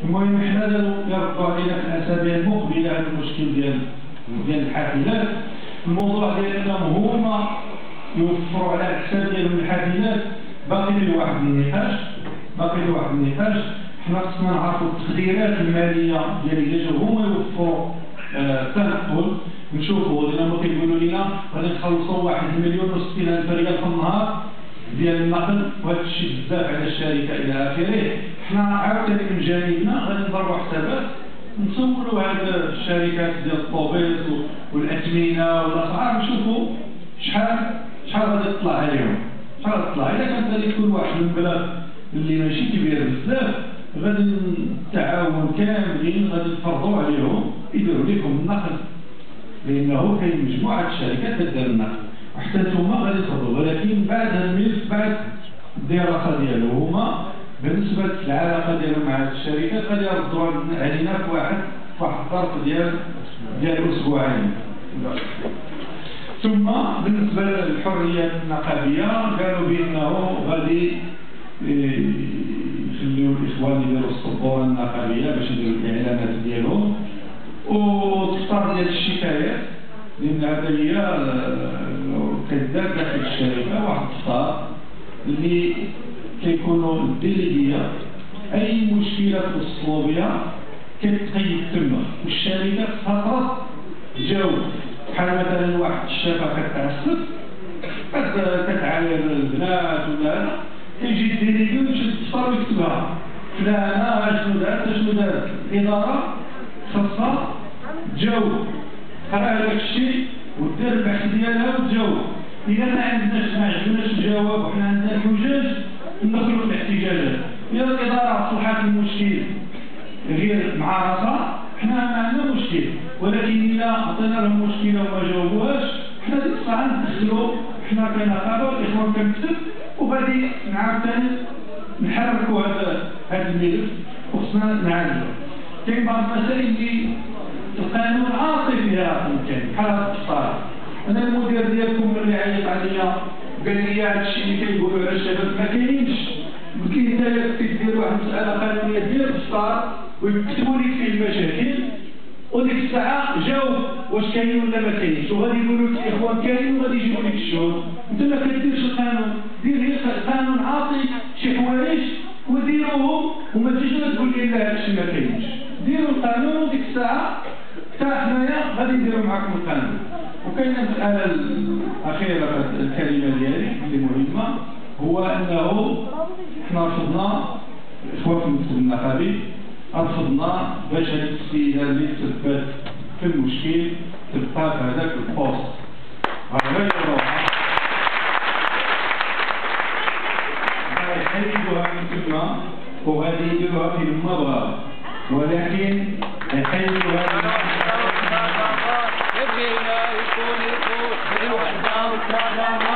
المهم حنا يردوا علينا في الاسابيع المقبله هذا المشكل ديال الحافلات. الموضوع ديال انهم هما يوفروا على الحساب ديالهم الحافلات باقي له واحد النقاش. حنا خصنا نعرفوا التقديرات الماليه ديال الا جاو هما يوفروا التنقل. نشوفوا هما كيقولوا لنا غادي نخلصوا 1,060,000 ريال في النهار ديال النقل، وهذا الشيء بزاف على الشركه الى اخره. حنا عاوتاني من جانبنا غادي نضربوا حسابات نصوروا هاد الشركات ديال الطوبيس والاثمنه والاسعار، نشوفوا شحال غادي تطلع عليهم. الا كانت غادي تكون واحد المبلغ اللي ماشي كبير بزاف، غادي التعاون كاملين غادي نفرضوا عليهم يديروا لكم النقل، لانه كاين مجموعه الشركات كدير النقل وحتى نتوما غادي تفرضوا. ولكن بعد هذا الملف، بعد الدراسه ديالو هما بالنسبه للعلاقه ديالهم مع الشركات غادي يردوا علينا في واحد الظرف ديال اسبوعين. ثم بالنسبه للحريه النقابيه قالوا بانه غادي يخليو الاخوان يديروا السبوره النقابيه باش يديروا الاعلانات ديالهم، وتختار ديال الشكايات، لان هذا هي كدار داخل الشركه واحد التختار اللي كيكونوا الديليغيه. اي مشكله توصلوا بها كتقيد تما، والشركه خاطرت تجاوب. بحال مثلا واحد الشافه كتعسف كتعاير البنات ولا كيجي الديليغي ويشد الدفتر ويكتبها فلانه شنو دارت الاداره خاصها تجاوب، قرا هذاك الشيء ودير البحث ديالها وتجاوب. اذا ما عجبناش الجواب وحنا عندنا الحجاج ندخلوا في الاحتجاجات. اذا الاداره صلحت المشكل غير مع راسها حنا ما عندنا مشكل، ولكن اذا عطينا لهم مشكله وما جاوبوهاش حنا ديك الساعه ندخلوا حنا كنقابه والاخوان كنكتب، وغادي عاوتاني نحركوا هذا الملف وخصنا نعالجو. كاين بعض المسائل اللي القانون عاطي فيها ممكن بحال هذا التختار. انا المدير ديالكم اللي عيط عليا قال لي هذا الشيء اللي كيقولوا على الشباب ما كاينش، قلت له انت كدير واحد المساله قانونيه ديال التختار ويكتبوا لك فيه المشاكل، وديك الساعه جاوب واش كاين ولا ما كاينش، وغادي يقولوا لك الاخوان كاين وغادي يجيبوا لك الشهود. انت ما كديرش القانون، دير غير القانون عاطي شي حوايج وديروهم، وما تجيش تقول لي لا هذا الشيء ما كاينش. ديروا القانون وديك الساعه حتى حنايا غادي نديروا معكم القانون. وكاينه المساله الاخيره في الكلمه ديالي اللي مهمه، هو انه حنا رفضنا الاخوان في المكتب النقابي رفضنا باش هذه السيده اللي تثبت في المشكل تبقى في هذاك البوست. غادي يروحها يحيدوها من تما وغادي يديروها في ما بغاو، ولكن يحيدوها يبغينا يكون الوحده